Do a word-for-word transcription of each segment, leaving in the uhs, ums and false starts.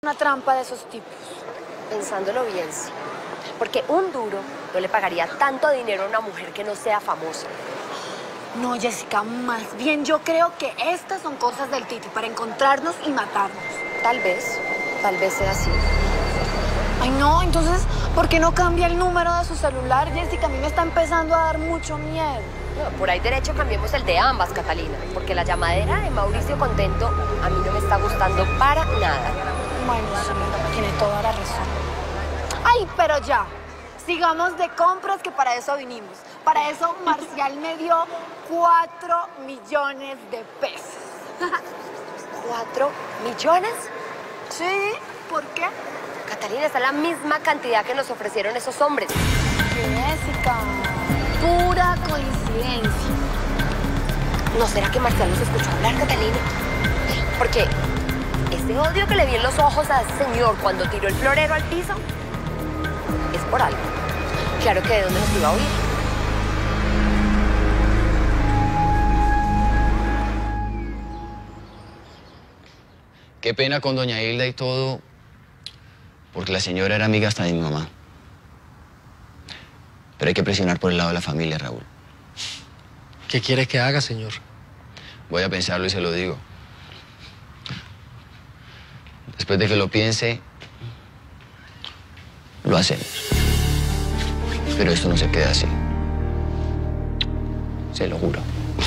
una trampa de esos tipos. Pensándolo bien, sí. Porque un duro no le pagaría tanto dinero a una mujer que no sea famosa. No, Jessica, más bien yo creo que estas son cosas del Titi para encontrarnos y matarnos. Tal vez, tal vez sea así. Ay, no, entonces, ¿por qué no cambia el número de su celular, Jessica? A mí me está empezando a dar mucho miedo. No, por ahí derecho cambiemos el de ambas, Catalina, porque la llamadera de Mauricio Contento a mí no me está gustando para nada. Bueno, sí, tiene toda la razón. Ay, pero ya, sigamos de compras, que para eso vinimos. Para eso Marcial me dio cuatro millones de pesos. ¿Cuatro millones? Sí, ¿por qué? Catalina, esa es la misma cantidad que nos ofrecieron esos hombres. Jessica, pura coincidencia. ¿No será que Marcial nos escuchó hablar, Catalina? Porque ese odio que le vi en los ojos a ese señor cuando tiró el florero al piso es por algo. Claro que de dónde nos iba a oír. Qué pena con doña Hilda y todo, porque la señora era amiga hasta de mi mamá. Pero hay que presionar por el lado de la familia, Raúl. ¿Qué quiere que haga, señor? Voy a pensarlo y se lo digo. Después de que lo piense, lo hacemos. Pero esto no se queda así. Se lo juro.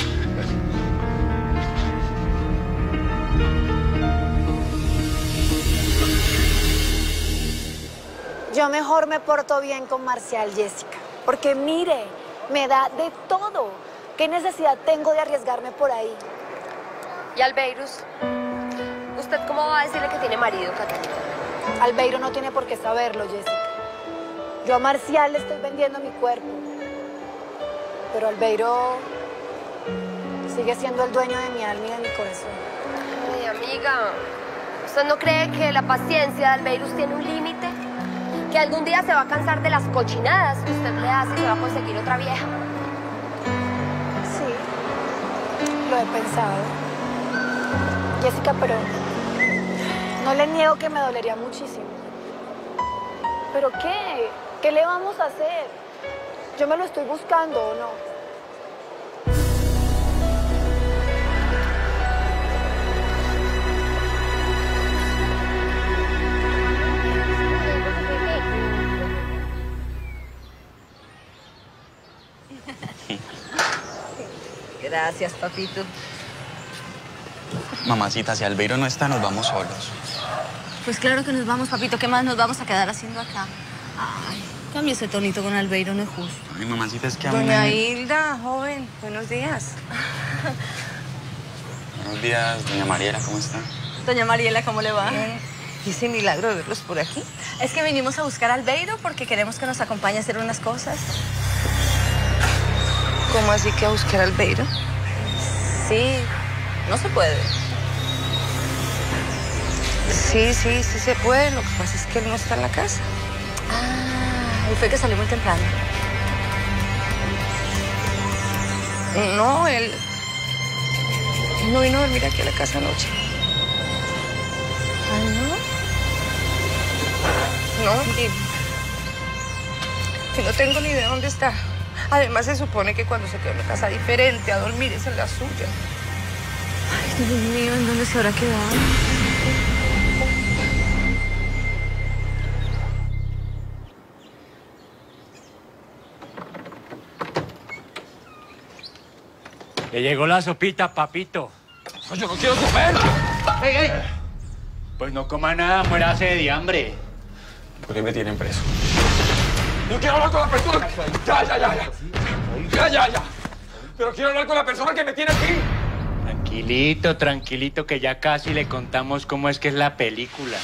Yo mejor me porto bien con Marcial, Jessica. Porque mire, me da de todo. ¿Qué necesidad tengo de arriesgarme por ahí? ¿Y Albeirus? ¿Usted cómo va a decirle que tiene marido, Catalina? Albeiro no tiene por qué saberlo, Jessica. Yo a Marcial le estoy vendiendo mi cuerpo. Pero Albeiro sigue siendo el dueño de mi alma y de mi corazón. Ay, amiga, ¿usted no cree que la paciencia de Albeirus tiene un límite? ¿Que algún día se va a cansar de las cochinadas que usted le hace y se va a conseguir otra vieja? Sí, lo he pensado. Jessica, pero no le niego que me dolería muchísimo. ¿Pero qué? ¿Qué le vamos a hacer? ¿Yo me lo estoy buscando o no? Gracias, papito. Mamacita, si Albeiro no está, nos vamos solos. Pues claro que nos vamos, papito. ¿Qué más nos vamos a quedar haciendo acá? Ay, cambia ese tonito con Albeiro, no es justo. Ay, mamacita, es que a mí Doña me... Hilda, joven, buenos días. Buenos días, doña Mariela, ¿cómo está? Doña Mariela, ¿cómo le va? Bien. ¿Y ese milagro de verlos por aquí? Es que vinimos a buscar a Albeiro porque queremos que nos acompañe a hacer unas cosas. ¿Cómo así que a buscar a Albeiro? Sí, no se puede. Sí, sí, sí se puede. Lo que pasa es que él no está en la casa. Ah, y fue que salió muy temprano. No, él no vino a dormir aquí a la casa anoche. ¿Ah, no? No, y, y no tengo ni idea dónde está. Además, se supone que cuando se queda en una casa diferente a dormir es en la suya. Ay, Dios mío, ¿en dónde se habrá quedado? Le llegó la sopita, papito. No, yo no quiero comer. ¡Ey, ey! Pues no coma nada, muérase de hambre. ¿Por qué me tienen preso? Yo quiero hablar con la persona. Ya, ya, ya, ya. Ya, ya, ya. Pero quiero hablar con la persona que me tiene aquí. Tranquilito, tranquilito, que ya casi le contamos cómo es que es la película.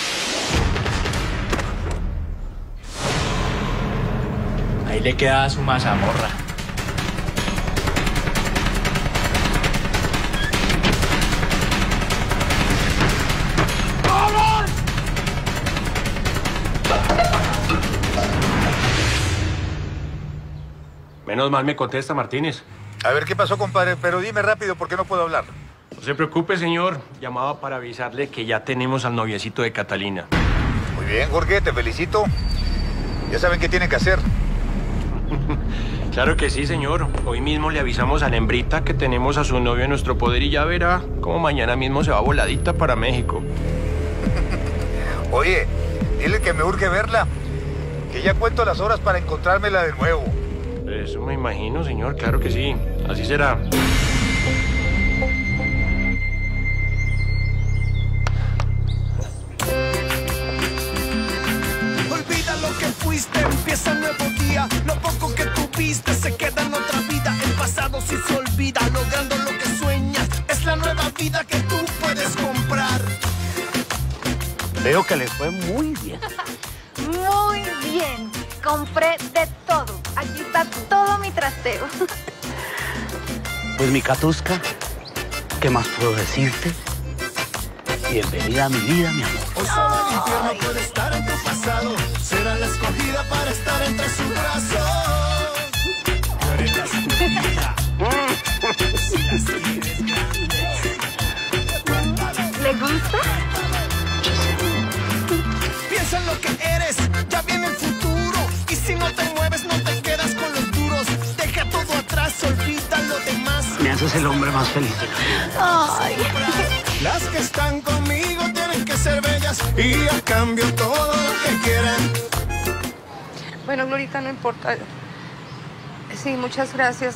Ahí le queda su mazamorra. Menos mal me contesta Martínez. A ver, ¿qué pasó, compadre? Pero dime rápido, ¿por qué no puedo hablar? No se preocupe, señor. Llamaba para avisarle que ya tenemos al noviecito de Catalina. Muy bien, Jorge, te felicito. Ya saben qué tienen que hacer. Claro que sí, señor. Hoy mismo le avisamos a la hembrita que tenemos a su novio en nuestro poder y ya verá cómo mañana mismo se va voladita para México. Oye, dile que me urge verla, que ya cuento las horas para encontrármela de nuevo. Eso me imagino, señor. Claro que sí. Así será. Olvida lo que fuiste, empieza un nuevo día. Lo poco que tuviste se queda en otra vida. El pasado sí se olvida, logrando lo que sueñas. Es la nueva vida que tú puedes comprar. Veo que les fue muy bien. Muy bien. Compré de todo. Aquí está todo mi trasteo. Pues mi Catusca, ¿qué más puedo decirte? Bienvenida a mi vida, mi amor. Osa del infierno puede estar en tu pasado. Será la escogida para estar entre sus brazos. Tú eres la escogida. Si las quieres grandes. ¿Le gusta? Piensa en lo que eres, ya viene el futuro. Y si no te mueves, no te quedas con los duros. Deja todo atrás, olvida lo demás. Me haces el hombre más feliz de la vida. Ay. Las que están conmigo tienen que ser bellas y a cambio todo lo que quieran. Bueno, Glorita, no importa. Sí, muchas gracias.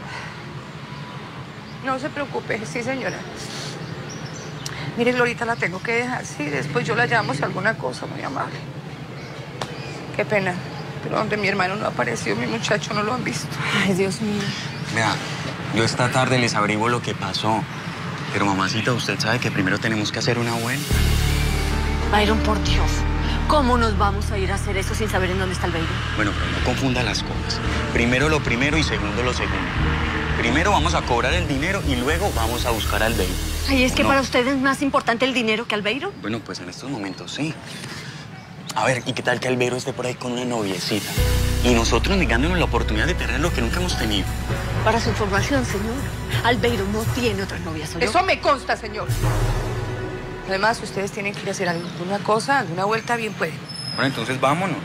No se preocupe, sí, señora. Mire, Glorita, la tengo que dejar, sí. Después yo la llamo si alguna cosa, muy amable. Qué pena, pero donde mi hermano no ha aparecido, mi muchacho no lo han visto. Ay, Dios mío. Vea, yo esta tarde les averiguo lo que pasó. Pero, mamacita, usted sabe que primero tenemos que hacer una vuelta. Byron, por Dios. ¿Cómo nos vamos a ir a hacer eso sin saber en dónde está el Byron? Bueno, pero no confunda las cosas. Primero lo primero y segundo lo segundo. Primero vamos a cobrar el dinero y luego vamos a buscar al Byron. Ay, ¿es que No. para usted es más importante el dinero que Albeiro? Bueno, pues en estos momentos sí. A ver, ¿y qué tal que Albeiro esté por ahí con una noviecita? Y nosotros negándonos la oportunidad de tener lo que nunca hemos tenido. Para su información, señor, Albeiro no tiene otra novia, ¿soy yo? Eso me consta, señor. Además, ustedes tienen que ir a hacer alguna cosa, alguna vuelta, bien pueden. Bueno, entonces vámonos.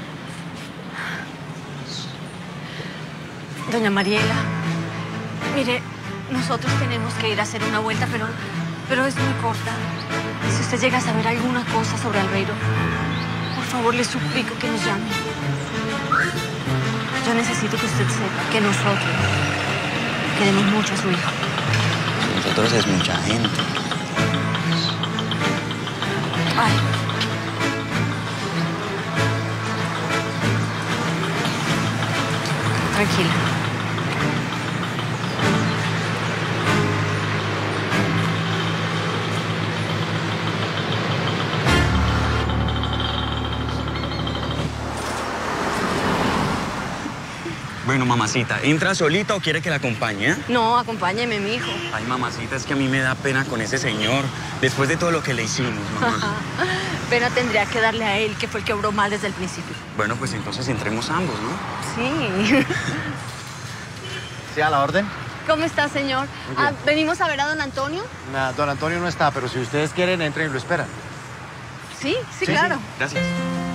Doña Mariela, mire, nosotros tenemos que ir a hacer una vuelta, pero, pero es muy corta. Si usted llega a saber alguna cosa sobre Albeiro, por favor, le suplico que nos llame. Yo necesito que usted sepa que nosotros queremos mucho a su hijo. Nosotros es mucha gente. Ay. Tranquila. Bueno, mamacita, ¿entra solita o quiere que la acompañe? ¿Eh? No, acompáñeme, mi hijo. Ay, mamacita, es que a mí me da pena con ese señor. Después de todo lo que le hicimos, mamá. Pena tendría que darle a él, que fue el que obró mal desde el principio. Bueno, pues entonces entremos ambos, ¿no? Sí. ¿Sí a la orden? ¿Cómo está, señor? Ah, ¿venimos a ver a don Antonio? Nah, don Antonio no está, pero si ustedes quieren, entren y lo esperan. Sí, sí, claro. Gracias.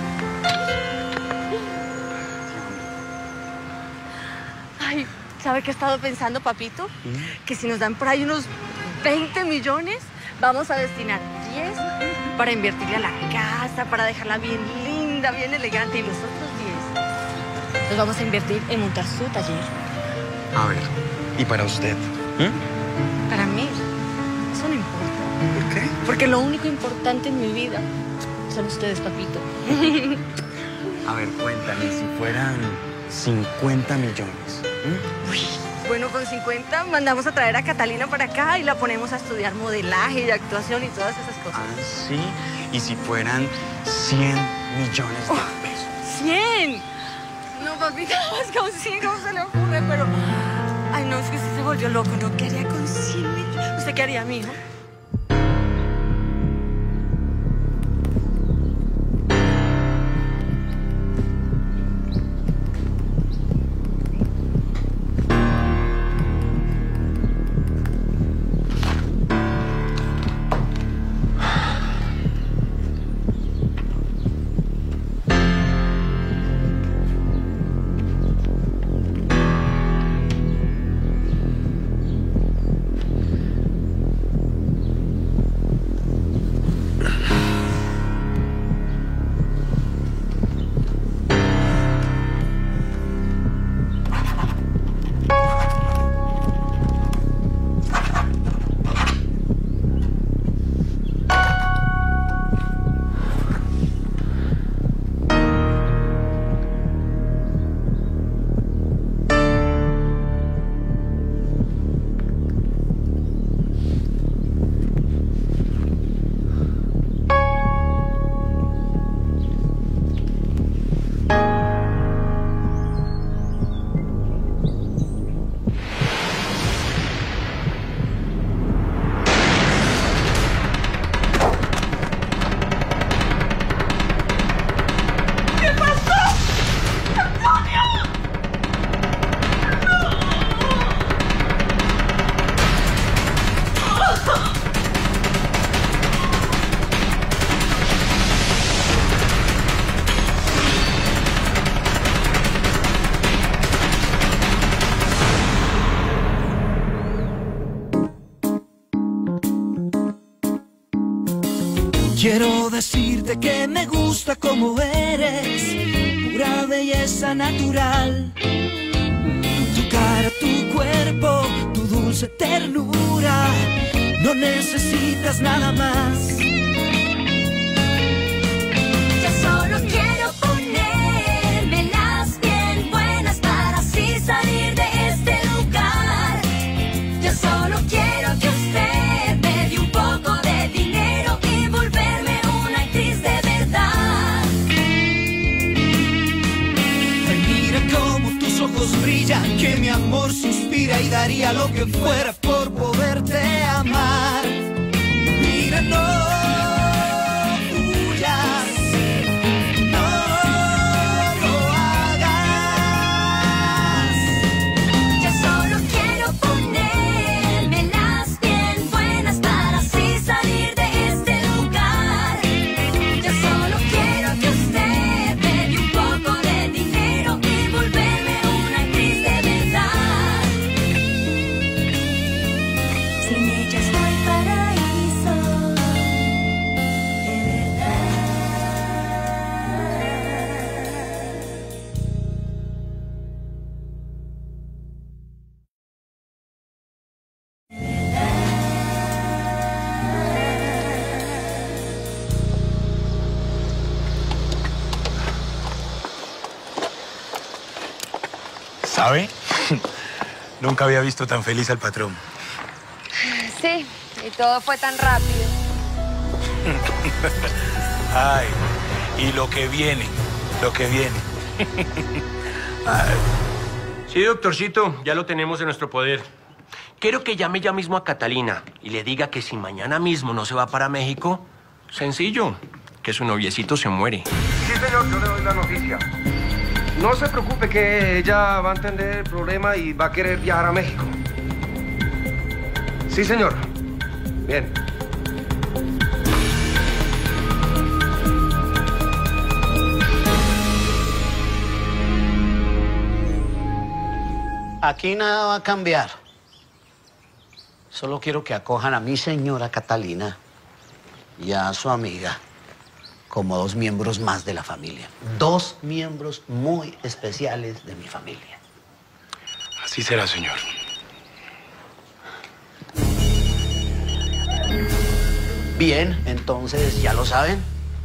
Ay, ¿sabe qué he estado pensando, papito? Que si nos dan por ahí unos veinte millones, vamos a destinar diez para invertirle a la casa, para dejarla bien linda, bien elegante, y los otros diez los vamos a invertir en montar su taller. A ver, ¿y para usted? ¿Eh? Para mí, eso no importa. ¿Por qué? Porque lo único importante en mi vida son ustedes, papito. A ver, cuéntame, si fueran cincuenta millones. ¿eh? Uy, bueno, con cincuenta mandamos a traer a Catalina para acá y la ponemos a estudiar modelaje y actuación y todas esas cosas. Ah, sí. Y si fueran cien millones de Oh, pesos. ¡cien! No, papito, más con cien, ¿cómo se le ocurre? Pero, ay, no, es que usted se volvió loco. No, ¿qué haría con cien millones? ¿Usted qué haría, mijo? Quiero decirte que me gusta como eres, pura belleza natural. Tu cara, tu cuerpo, tu dulce ternura, no necesitas nada más. Yo solo quiero ponerme las bien buenas para así salir de este lugar. Yo solo quiero que usted me dé un poco de dinero y volverme una actriz de verdad. Ay, mira cómo tus ojos brillan, que mi amor se inspira y daría lo que fuera por poderte amar. Mira, no huyas, no lo hagas. Yo solo quiero ponerme las bien buenas para así salir de este lugar. Yo solo quiero que usted me dé un poco de dinero y volverme una actriz de verdad. Sin ella estoy paraíso, de verdad. ¿Sabe? Nunca había visto tan feliz al patrón. Sí, y todo fue tan rápido. Ay, y lo que viene, lo que viene. Ay. Sí, doctorcito, ya lo tenemos en nuestro poder. Quiero que llame ya mismo a Catalina y le diga que si mañana mismo no se va para México, sencillo, que su noviecito se muere. Sí, señor, yo le doy la noticia. No se preocupe que ella va a entender el problema y va a querer viajar a México. Sí, señor. Bien. Aquí nada va a cambiar. Solo quiero que acojan a mi señora Catalina y a su amiga como dos miembros más de la familia. Dos miembros muy especiales de mi familia. Así será, señor. Bien, entonces ya lo saben.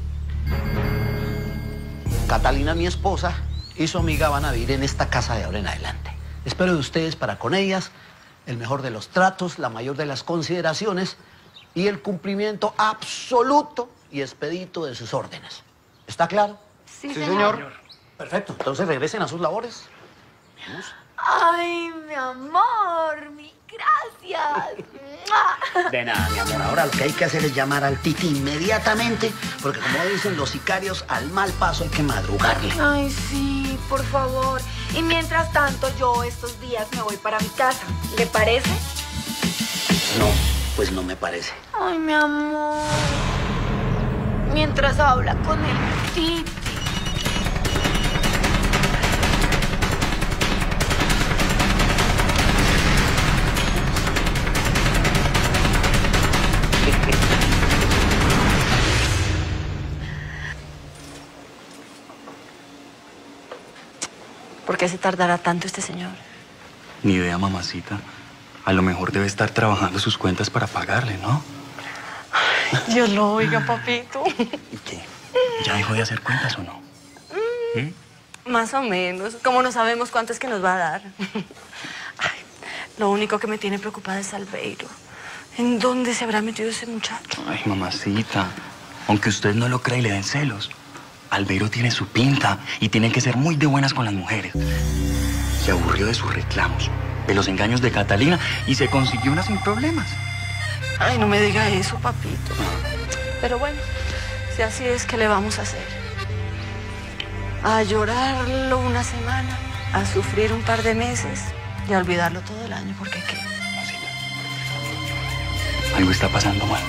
Catalina, mi esposa, y su amiga van a vivir en esta casa de ahora en adelante. Espero de ustedes para con ellas el mejor de los tratos, la mayor de las consideraciones y el cumplimiento absoluto y expedito de sus órdenes. ¿Está claro? Sí, Sí, señor. señor. Perfecto. Entonces regresen a sus labores. Vamos. Ay, mi amor, mi gracias. De nada, mi amor. Ahora lo que hay que hacer es llamar al Titi inmediatamente, porque como dicen los sicarios, al mal paso hay que madrugarle. Ay, sí, por favor. Y mientras tanto, yo estos días me voy para mi casa. ¿Le parece? No, pues no me parece. Ay, mi amor. Mientras habla con el Titi. ¿Por qué se tardará tanto este señor? Ni idea, mamacita. A lo mejor debe estar trabajando sus cuentas para pagarle, ¿no? Ay, Dios lo oiga, papito. ¿Y qué? ¿Ya dejó de hacer cuentas o no? Mm, más o menos. Como no sabemos cuánto es que nos va a dar. Ay, lo único que me tiene preocupada es Albeiro. ¿En dónde se habrá metido ese muchacho? Ay, mamacita. Aunque usted no lo crea y le den celos, Albeiro tiene su pinta y tiene que ser muy de buenas con las mujeres. Se aburrió de sus reclamos, de los engaños de Catalina y se consiguió una sin problemas. Ay, no me diga eso, papito. Pero bueno, si así es, ¿qué le vamos a hacer? A llorarlo una semana, a sufrir un par de meses y a olvidarlo todo el año, porque ¿qué? Algo está pasando mal.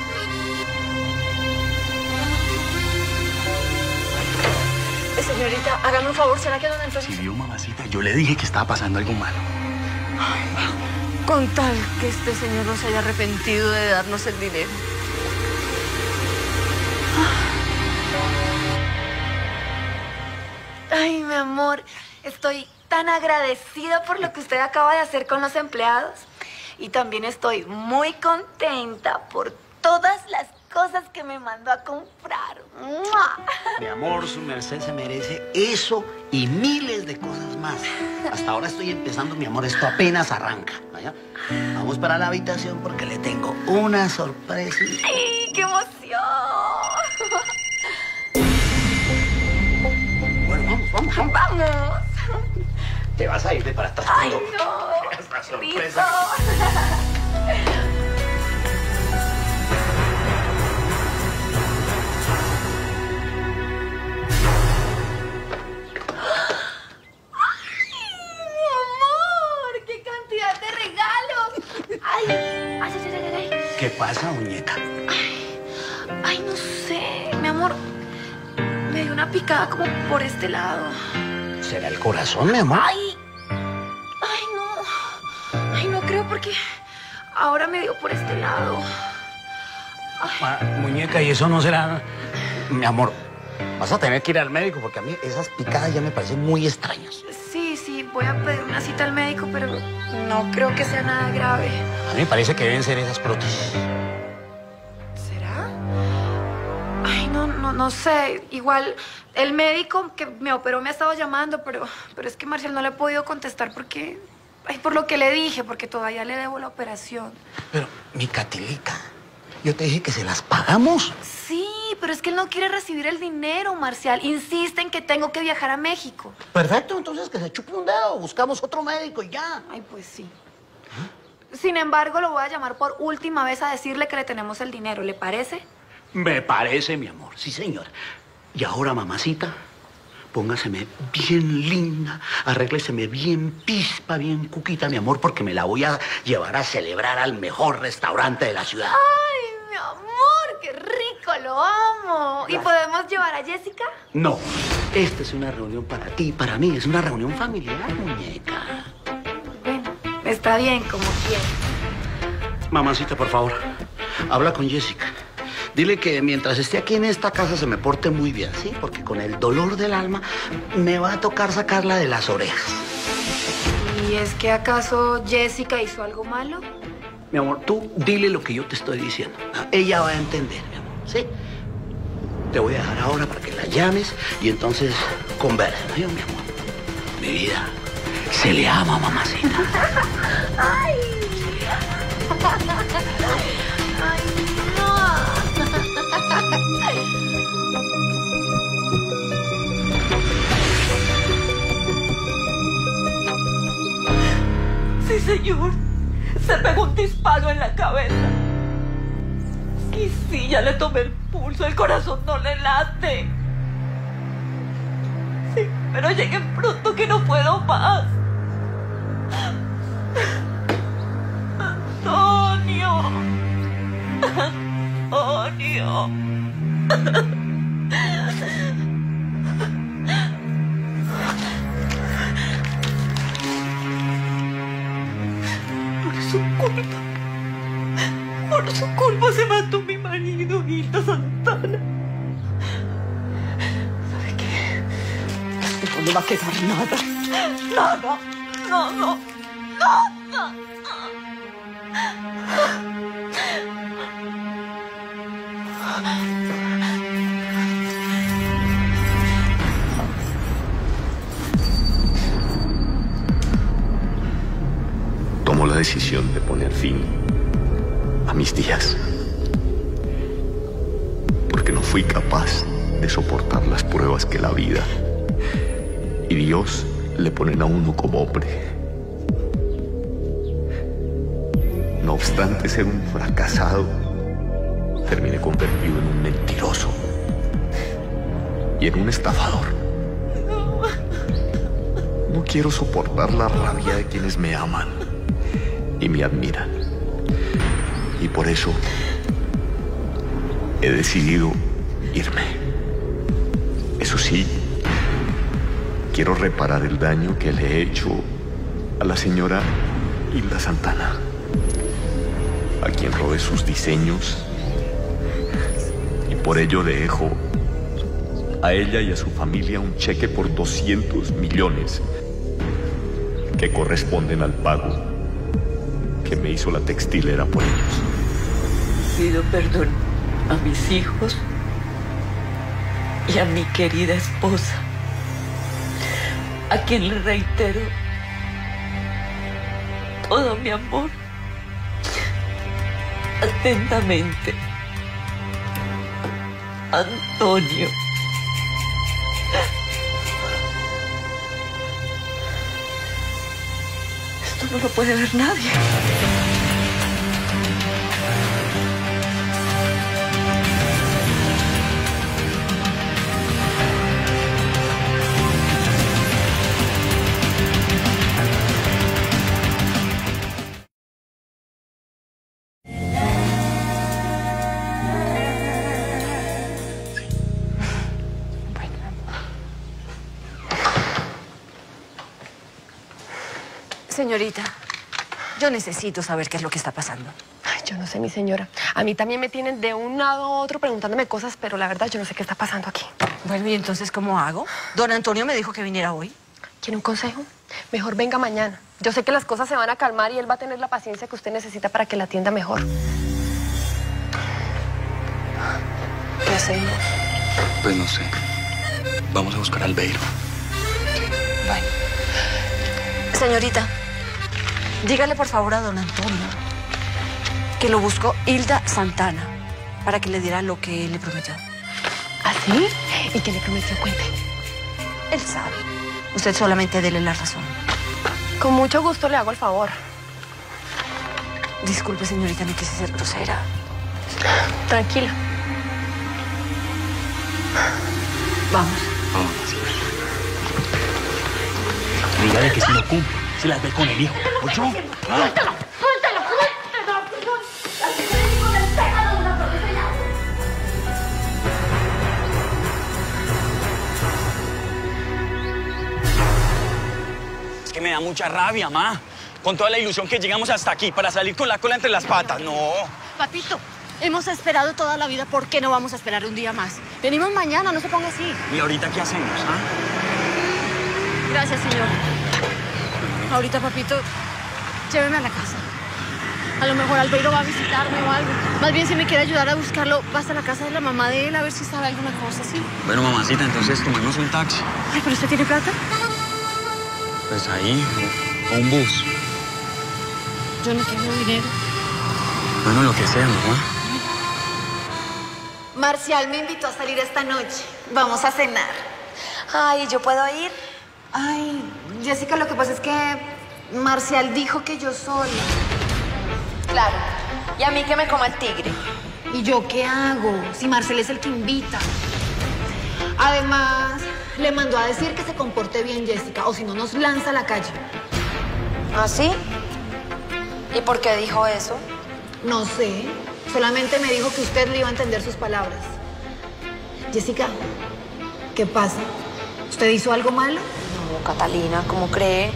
Eh, señorita, hágame un favor, ¿será que don Antonio? Si vio, mamacita, yo le dije que estaba pasando algo malo. Ay, con tal que este señor no se haya arrepentido de darnos el dinero. amor, estoy tan agradecida por lo que usted acaba de hacer con los empleados. Y también estoy muy contenta por todas las cosas que me mandó a comprar. ¡Mua! Mi amor, su merced se merece eso y miles de cosas más. Hasta ahora estoy empezando, mi amor, esto apenas arranca. ¿Vaya? Vamos para la habitación porque le tengo una sorpresa. ¡Ay, qué emoción! Bueno, vamos, vamos, vamos. ¡Vamos! Te vas a ir de para atrás. ¡Ay, no! Esta sorpresa. ¡Listo! Ay, ay, ay, ay, ay. ¿Qué pasa, muñeca? Ay, ay, no sé, mi amor. Me dio una picada como por este lado. ¿Será el corazón, mi amor? Ay, ay, no. Ay, no creo porque ahora me dio por este lado. Ah, muñeca, ¿y eso no será...? Mi amor, vas a tener que ir al médico porque a mí esas picadas ya me parecen muy extrañas. Sí, sí, voy a pedir una cita al médico, pero no creo que sea nada grave. A mí me parece que deben ser esas prótesis. ¿Será? Ay, no, no, no sé. Igual el médico que me operó me ha estado llamando, pero, pero es que Marcial no le he podido contestar porque... Ay, por lo que le dije, porque todavía le debo la operación. Pero, mi Catilica, yo te dije que se las pagamos. Sí, pero es que él no quiere recibir el dinero, Marcial. Insiste en que tengo que viajar a México. Perfecto, entonces que se chupe un dedo, buscamos otro médico y ya. Ay, pues sí. Sin embargo, lo voy a llamar por última vez a decirle que le tenemos el dinero. ¿Le parece? Me parece, mi amor, sí, señora. Y ahora, mamacita, póngaseme bien linda, arrégleseme bien pispa, bien cuquita, mi amor, porque me la voy a llevar a celebrar al mejor restaurante de la ciudad. ¡Ay, mi amor! ¡Qué rico! ¡Lo amo! ¿Y podemos llevar a Jessica? No, esta es una reunión para ti y para mí, es una reunión familiar, muñeca. Bueno, está bien, como quieras. Mamacita, por favor, habla con Jessica. Dile que mientras esté aquí en esta casa se me porte muy bien, ¿sí? Porque con el dolor del alma me va a tocar sacarla de las orejas. ¿Y es que acaso Jessica hizo algo malo? Mi amor, tú dile lo que yo te estoy diciendo. Ella va a entender, mi amor, ¿sí? Te voy a dejar ahora para que la llames y entonces conversen, ¿no, mi amor? Mi vida, se le ama, mamacita. ¡Ay! ¡Ay, no! Sí, señor. Se pegó un disparo en la cabeza. Y sí, ya le tomé el pulso, el corazón no le late. Sí, pero lleguen pronto que no puedo más. Antonio. Antonio. Por su culpa. Por su culpa se mató mi marido, Hilda Santana. ¿Sabe qué? No le va a quedar nada. Nada. No, no. No, no. Tomó la decisión de poner fin a mis días, porque no fui capaz de soportar las pruebas que la vida y Dios le ponen a uno como hombre. No obstante ser un fracasado, terminé convertido en un mentiroso y en un estafador. No quiero soportar la rabia de quienes me aman y me admiran. Y por eso he decidido irme. Eso sí, quiero reparar el daño que le he hecho a la señora Hilda Santana, a quien robé sus diseños, y por ello dejo a ella y a su familia un cheque por doscientos millones que corresponden al pago que me hizo la textilera por ellos. Pido perdón a mis hijos y a mi querida esposa, a quien le reitero todo mi amor. Atentamente, Antonio. Esto no lo puede ver nadie. Señorita, yo necesito saber qué es lo que está pasando. Ay, yo no sé, mi señora. A mí también me tienen de un lado a otro preguntándome cosas, pero la verdad yo no sé qué está pasando aquí. Bueno, ¿y entonces cómo hago? Don Antonio me dijo que viniera hoy. ¿Quiere un consejo? Mejor venga mañana. Yo sé que las cosas se van a calmar y él va a tener la paciencia que usted necesita para que la atienda mejor. ¿Qué hacemos? Pues no sé. Vamos a buscar a Albeiro. Bueno. Señorita, dígale por favor a don Antonio que lo buscó Hilda Santana para que le diera lo que él le prometió. ¿Ah, sí? ¿Y qué le prometió? Cuente. Él sabe. Usted solamente dele la razón. Con mucho gusto le hago el favor. Disculpe, señorita, no quise ser grosera. Tranquila. Vamos. Vamos. Dígale que si no cumple, se las ve con el hijo. ¿Oye? ¡Suéltalo! ¡Suéltalo! ¡Suéltalo! Es que me da mucha rabia, ma. Con toda la ilusión que llegamos hasta aquí para salir con la cola entre las patas. No. Papito, hemos esperado toda la vida. ¿Por qué no vamos a esperar un día más? Venimos mañana, no se ponga así. ¿Y ahorita qué hacemos, ah? Gracias, señor. Ahorita, papito, lléveme a la casa. A lo mejor Albeiro va a visitarme o algo. Más bien, si me quiere ayudar a buscarlo, va hasta la casa de la mamá de él a ver si sabe alguna cosa, ¿sí? Bueno, mamacita, entonces tomemos un taxi. Ay, ¿pero usted tiene plata? Pues ahí, o un bus. Yo no tengo dinero. Bueno, lo que sea, mamá. Marcial me invitó a salir esta noche. Vamos a cenar. Ay, ¿yo puedo ir? Ay, Jessica, lo que pasa es que Marcial dijo que yo sola. Claro. ¿Y a mí que me coma el tigre? ¿Y yo qué hago? Si Marcial es el que invita. Además, le mandó a decir que se comporte bien, Jessica, o si no nos lanza a la calle. ¿Ah, sí? ¿Y por qué dijo eso? No sé. Solamente me dijo que usted le iba a entender sus palabras. Jessica, ¿qué pasa? ¿Usted hizo algo malo? No, Catalina, ¿cómo cree?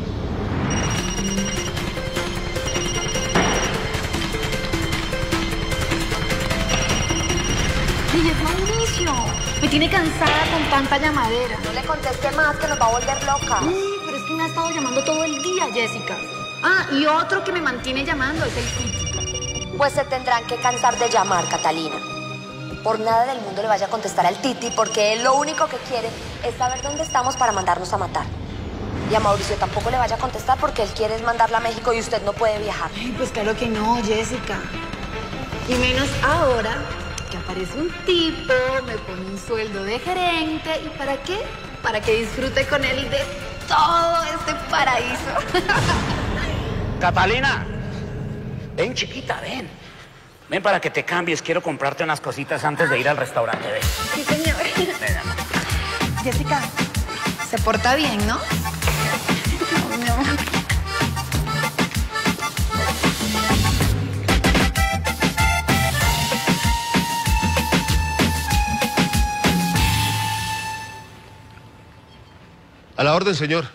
Sí, es Mauricio. Me tiene cansada con tanta llamadera. No le conteste más, que nos va a volver loca. Sí, pero es que me ha estado llamando todo el día, Jessica. Ah, y otro que me mantiene llamando es el Titi. Pues se tendrán que cansar de llamar, Catalina. Por nada del mundo le vaya a contestar al Titi, porque él lo único que quiere es saber dónde estamos para mandarnos a matar. Y a Mauricio tampoco le vaya a contestar porque él quiere mandarla a México y usted no puede viajar. Ay, pues claro que no, Jessica. Y menos ahora que aparece un tipo, me pone un sueldo de gerente. ¿Y para qué? Para que disfrute con él de todo este paraíso. Catalina, ven chiquita, ven. Ven para que te cambies, quiero comprarte unas cositas antes de ir al restaurante, ven. Sí, señor. Jessica, se porta bien, ¿no? Oh, mi amor. A la orden, señor.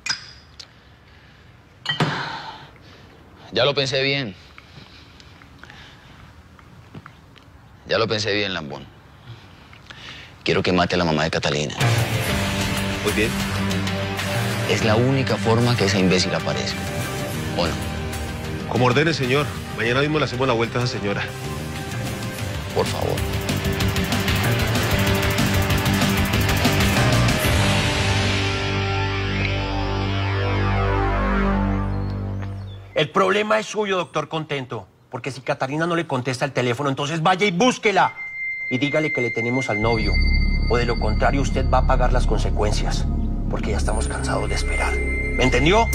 Ya lo pensé bien. Ya lo pensé bien, Lambón. quiero que mate a la mamá de Catalina. Muy bien. Es la única forma que esa imbécil aparezca. ¿O no? Como ordene, señor. Mañana mismo le hacemos la vuelta a esa señora. Por favor. El problema es suyo, doctor Contento. Porque si Catalina no le contesta el teléfono, entonces vaya y búsquela. Y dígale que le tenemos al novio. O de lo contrario, usted va a pagar las consecuencias. Porque ya estamos cansados de esperar. ¿Me entendió?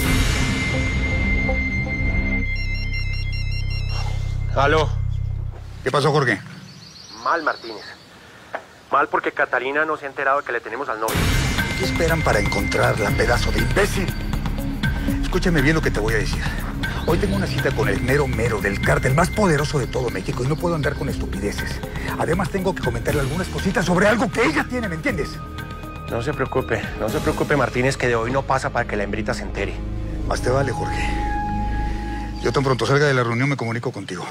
Aló. ¿Qué pasó, Jorge? Mal, Martínez. Mal porque Catalina no se ha enterado de que le tenemos al novio. ¿Qué esperan para encontrarla, pedazo de imbécil? Escúchame bien lo que te voy a decir. Hoy tengo una cita con el mero mero del cártel más poderoso de todo México y no puedo andar con estupideces. Además tengo que comentarle algunas cositas sobre algo que ella tiene, ¿me entiendes? No se preocupe, no se preocupe, Martínez, que de hoy no pasa para que la hembrita se entere. Más te vale, Jorge. Yo tan pronto salga de la reunión me comunico contigo.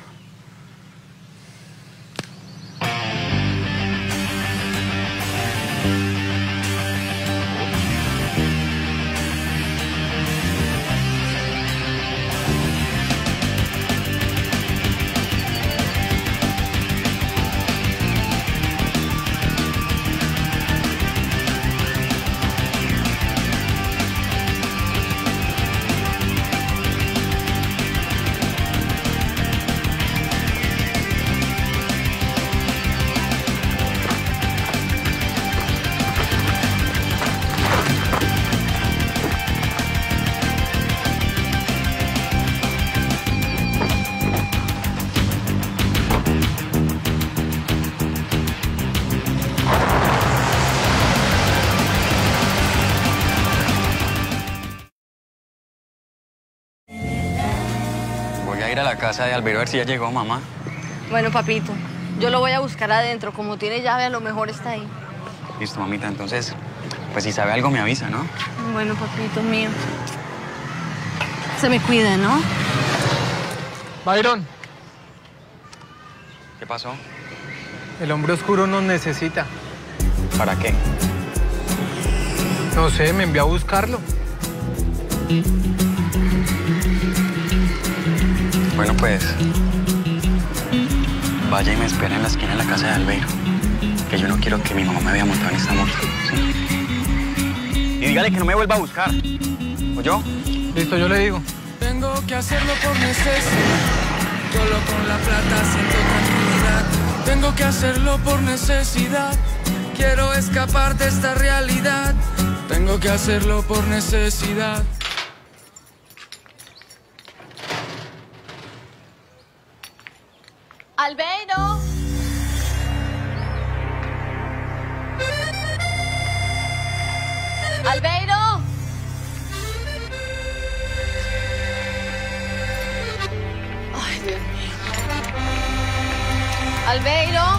Ir a la casa de Alvero a ver si ya llegó mamá. Bueno, papito, yo lo voy a buscar adentro. Como tiene llave, a lo mejor está ahí. Listo, mamita. Entonces, pues si sabe algo me avisa, ¿no? Bueno, papito mío. Se me cuida, ¿no? Byron. ¿Qué pasó? El hombre oscuro nos necesita. ¿Para qué? No sé, me envió a buscarlo. Bueno, pues, vaya y me espera en la esquina de la casa de Albeiro, que yo no quiero que mi mamá me vea montado en esta moto, ¿sí? Y dígale que no me vuelva a buscar, ¿oyó? Listo, yo le digo. Tengo que hacerlo por necesidad, solo con la plata siento tranquilidad. Tengo que hacerlo por necesidad, quiero escapar de esta realidad. Tengo que hacerlo por necesidad. Albeiro. Albeiro. Ay, Dios mío. Albeiro.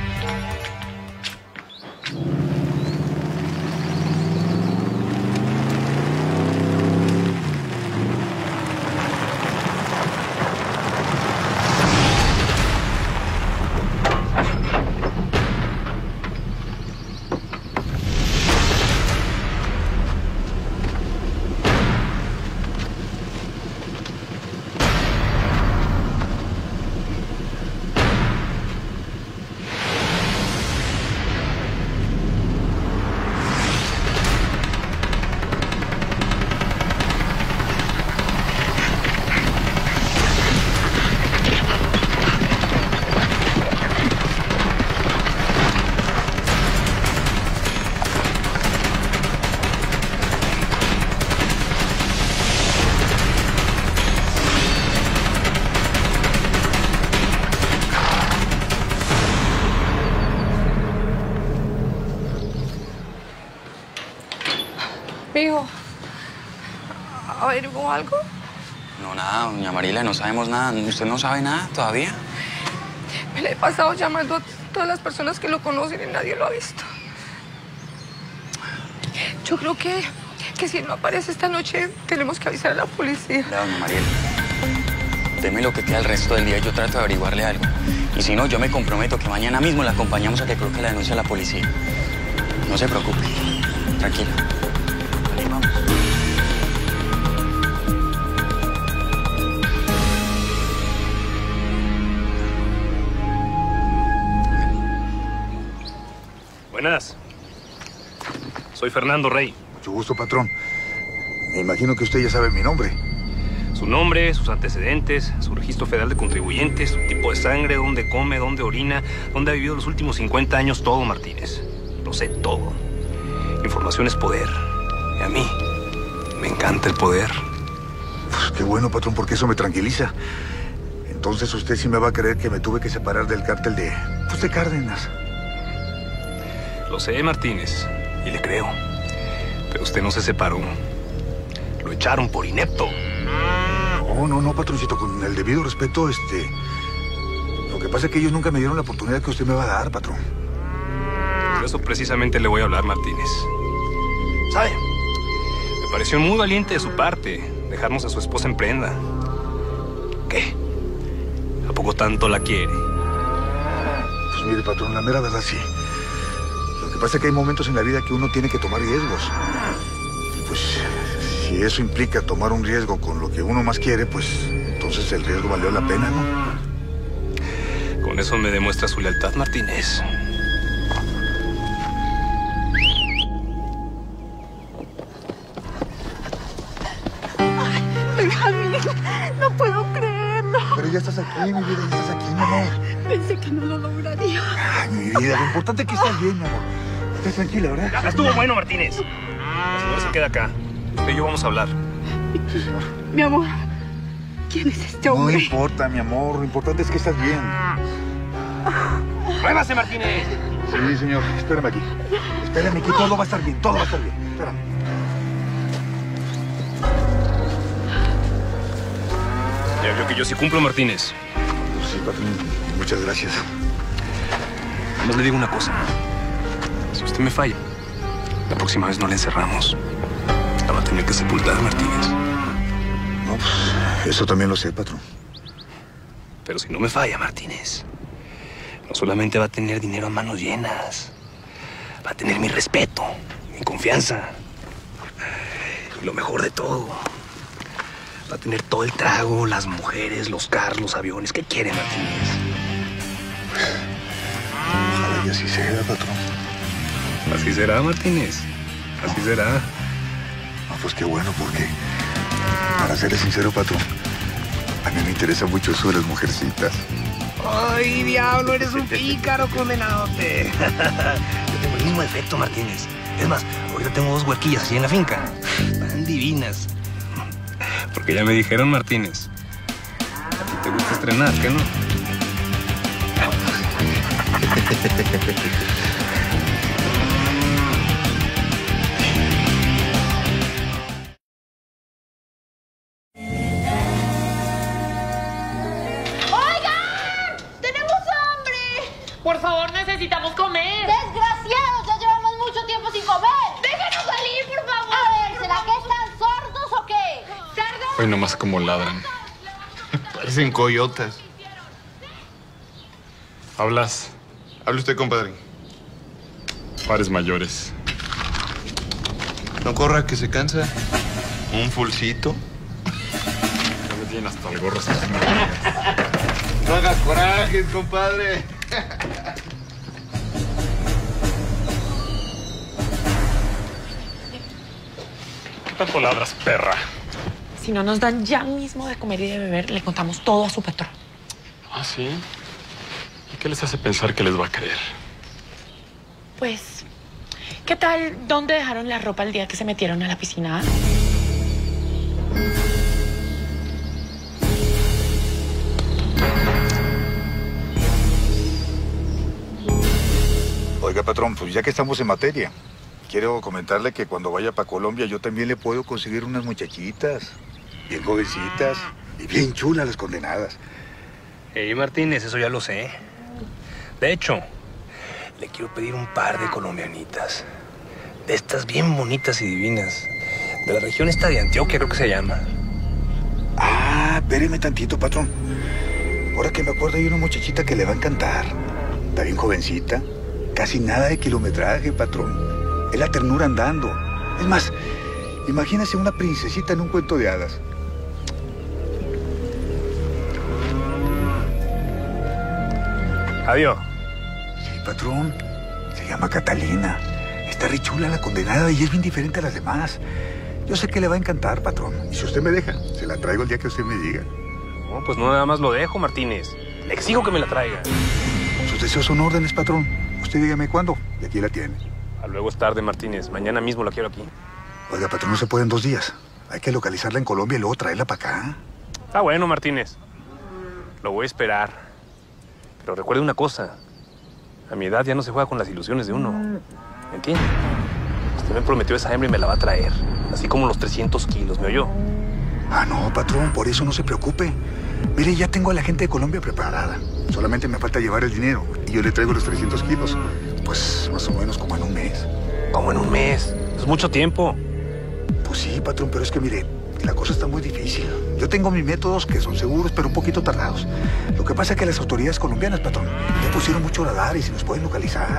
Mijo, ¿averiguó algo? No, nada, doña Mariela, no sabemos nada. ¿Usted no sabe nada todavía? Me le he pasado llamando a todas las personas que lo conocen y nadie lo ha visto. Yo creo que, que si no aparece esta noche, tenemos que avisar a la policía. Ya, doña Mariela, deme lo que queda el resto del día y yo trato de averiguarle algo. Y si no, yo me comprometo que mañana mismo la acompañamos a que coloque la denuncia a la policía. No se preocupe. Tranquila. Vale, vamos. Buenas. Soy Fernando Rey. Mucho gusto, patrón. Me imagino que usted ya sabe mi nombre. Su nombre, sus antecedentes, su registro federal de contribuyentes, su tipo de sangre, dónde come, dónde orina, dónde ha vivido los últimos cincuenta años, todo, Martínez. Lo sé todo. Información es poder. Y a mí me encanta el poder. Pues qué bueno, patrón, porque eso me tranquiliza. Entonces usted sí me va a creer que me tuve que separar del cártel de... pues de Cárdenas. Lo sé, Martínez, y le creo. Pero usted no se separó. Lo echaron por inepto. No, no, no, patroncito, con el debido respeto, este... Lo que pasa es que ellos nunca me dieron la oportunidad que usted me va a dar, patrón. Por eso precisamente le voy a hablar, Martínez. ¿Sabe? Me pareció muy valiente de su parte dejarnos a su esposa en prenda. ¿Qué? ¿A poco tanto la quiere? Pues mire, patrón, la mera verdad sí. Lo que pasa es que hay momentos en la vida que uno tiene que tomar riesgos. Y pues, si eso implica tomar un riesgo con lo que uno más quiere, pues entonces el riesgo valió la pena, ¿no? Con eso me demuestra su lealtad, Martínez. Benjamín, no puedo creerlo. Pero ya estás aquí, mi vida, ya estás aquí, mi amor. Pensé que no lo lograría. Ay, mi vida, lo importante es que estás bien, mi amor. Estás tranquila, ¿verdad? Ya estuvo bueno, Martínez. La señora se queda acá. Usted y yo vamos a hablar. Sí, señor. Mi amor, ¿quién es este hombre? No importa, mi amor. Lo importante es que estás bien. ¡Muévase, Martínez! Sí, señor. Espérame aquí. Espérame aquí. Todo va a estar bien. Todo va a estar bien. Espérame. Ya vio que yo sí cumplo, Martínez. Sí, patrón. Muchas gracias. Además le digo una cosa. Si usted me falla, la próxima vez no la encerramos. La va a tener que sepultar, Martínez. No, pues, eso también lo sé, patrón. Pero si no me falla, Martínez, no solamente va a tener dinero a manos llenas, va a tener mi respeto, mi confianza. Y lo mejor de todo, va a tener todo el trago, las mujeres, los carros, los aviones. ¿Qué quiere, Martínez? Ojalá y así sea, patrón. Así será, Martínez. Así será. No, pues qué bueno, porque, para serle sincero, patrón, a mí me interesa mucho eso de las mujercitas. ¡Ay, diablo! Eres un pícaro, condenadote. Yo tengo el mismo efecto, Martínez. Es más, ahorita tengo dos huerquillas así en la finca. Tan divinas. Porque ya me dijeron, Martínez, a ti te gusta estrenar, ¿qué no? Por favor, necesitamos comer. ¡Desgraciados! Ya llevamos mucho tiempo sin comer. ¡Déjenos salir, por favor! A ver, ¿será que están sordos o qué? ¿Cerdos? Hoy nomás como ladran. Parecen coyotas. ¿Hablas? Hable usted, compadre. Pares mayores. No corra, que se cansa. Un fulcito. Ya me tienen hasta el gorro. No haga corajes, compadre. ¿Qué tanto ladras, perra? Si no nos dan ya mismo de comer y de beber, le contamos todo a su patrón. ¿Ah, sí? ¿Y qué les hace pensar que les va a creer? Pues, ¿qué tal? ¿Dónde dejaron la ropa el día que se metieron a la piscina? Oiga, patrón, pues ya que estamos en materia, quiero comentarle que cuando vaya para Colombia yo también le puedo conseguir unas muchachitas, bien jovencitas y bien chulas las condenadas. Hey, Martínez, eso ya lo sé. De hecho, le quiero pedir un par de colombianitas. De estas bien bonitas y divinas. De la región esta de Antioquia, creo que se llama. Ah, espéreme tantito, patrón. Ahora que me acuerdo, hay una muchachita que le va a encantar. Está bien jovencita. Casi nada de kilometraje, patrón. Es la ternura andando. Es más, imagínese una princesita en un cuento de hadas. Adiós. Sí, patrón. Se llama Catalina. Está re chula la condenada y es bien diferente a las demás. Yo sé que le va a encantar, patrón. Y si usted me deja, se la traigo el día que usted me diga. No, pues no nada más lo dejo, Martínez. Le exijo que me la traiga. Sus deseos son órdenes, patrón. Usted dígame cuándo y aquí la tiene. A luego es tarde, Martínez. Mañana mismo la quiero aquí. Oiga, patrón, no se puede en dos días. Hay que localizarla en Colombia y luego traerla para acá. Está bueno, Martínez. Lo voy a esperar. Pero recuerde una cosa. A mi edad ya no se juega con las ilusiones de uno. ¿Me entiende? Usted me prometió esa hembra y me la va a traer. Así como los trescientos kilos, ¿me oyó? Ah, no, patrón, por eso no se preocupe. Mire, ya tengo a la gente de Colombia preparada. Solamente me falta llevar el dinero y yo le traigo los trescientos kilos. Pues más o menos como en un mes. ¿Cómo en un mes? Es mucho tiempo. Pues sí, patrón, pero es que mire, la cosa está muy difícil. Yo tengo mis métodos que son seguros, pero un poquito tardados. Lo que pasa es que las autoridades colombianas, patrón, ya pusieron mucho radar y se nos pueden localizar.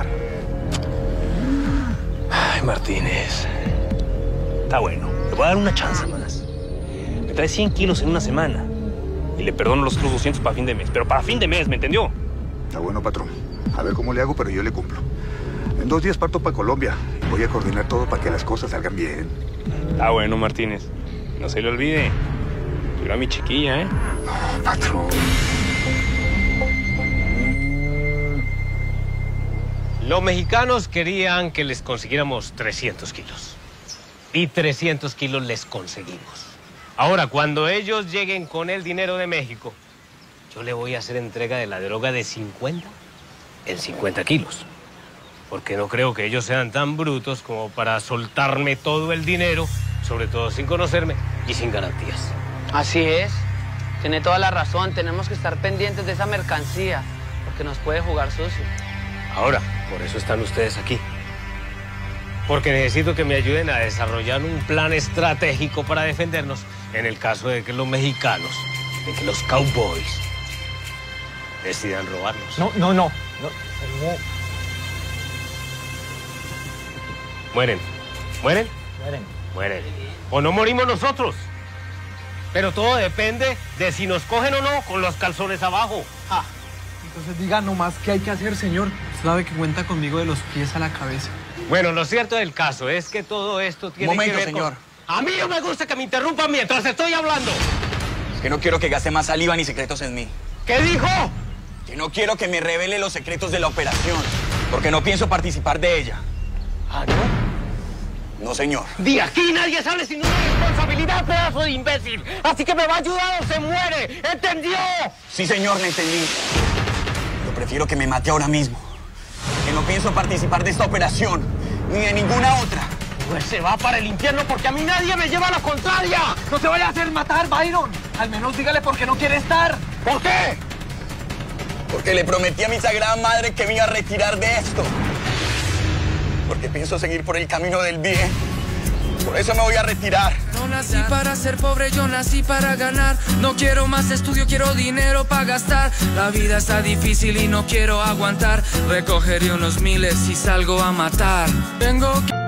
Ay, Martínez. Está bueno. Le voy a dar una chance más. Me trae cien kilos en una semana. Y le perdono los otros doscientos para fin de mes. Pero para fin de mes, ¿me entendió? Está bueno, patrón. A ver cómo le hago, pero yo le cumplo. En dos días parto para Colombia. Voy a coordinar todo para que las cosas salgan bien. Está bueno, Martínez. No se le olvide. Yo era mi chiquilla, ¿eh? No, patrón. Los mexicanos querían que les consiguiéramos trescientos kilos. Y trescientos kilos les conseguimos. Ahora, cuando ellos lleguen con el dinero de México, yo le voy a hacer entrega de la droga de cincuenta en cincuenta kilos. Porque no creo que ellos sean tan brutos como para soltarme todo el dinero, sobre todo sin conocerme y sin garantías. Así es. Tiene toda la razón. Tenemos que estar pendientes de esa mercancía, porque nos puede jugar sucio. Ahora, por eso están ustedes aquí. Porque necesito que me ayuden a desarrollar un plan estratégico para defendernos en el caso de que los mexicanos, de que los cowboys, decidan robarnos. No, no, no. no, no. Mueren. ¿Mueren? Mueren. Mueren. O no morimos nosotros. Pero todo depende de si nos cogen o no con los calzones abajo. Ah, entonces diga nomás qué hay que hacer, señor. Sabe que cuenta conmigo de los pies a la cabeza. Bueno, lo cierto del caso es que todo esto tiene Momento, que ver señor. con... A mí no me gusta que me interrumpan mientras estoy hablando. Es que no quiero que gaste más saliva ni secretos en mí. ¿Qué dijo? Que no quiero que me revele los secretos de la operación, porque no pienso participar de ella. ¿Ah, no? No, señor. De aquí nadie sale sin una responsabilidad, pedazo de imbécil. Así que me va a ayudar o se muere. ¿Entendió? Sí, señor, me entendí. Yo prefiero que me mate ahora mismo. Que no pienso participar de esta operación, ni de ninguna otra. Pues se va para el infierno porque a mí nadie me lleva la contraria. No se vaya a hacer matar, Byron. Al menos dígale por qué no quiere estar. ¿Por qué? Porque le prometí a mi sagrada madre que me iba a retirar de esto. Porque pienso seguir por el camino del bien. Por eso me voy a retirar. No nací para ser pobre, yo nací para ganar. No quiero más estudio, quiero dinero para gastar. La vida está difícil y no quiero aguantar. Recogeré unos miles y salgo a matar. Tengo que...